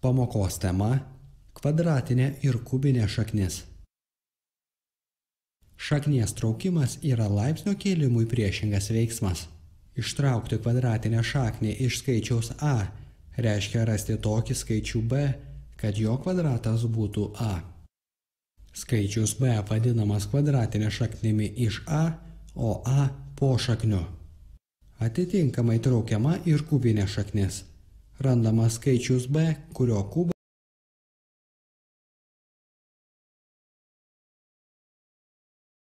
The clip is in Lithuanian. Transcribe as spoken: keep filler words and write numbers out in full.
Pamokos tema – kvadratinė ir kubinė šaknis. Šaknies traukimas yra laipsnio kėlimui priešingas veiksmas. Ištraukti kvadratinę šaknį iš skaičiaus a reiškia rasti tokį skaičių b, kad jo kvadratas būtų a. Skaičius b vadinamas kvadratinė šaknimi iš a, o a pošakniu. Atitinkamai traukiama ir kubinė šaknis. Randamas skaičius b, kurio kubas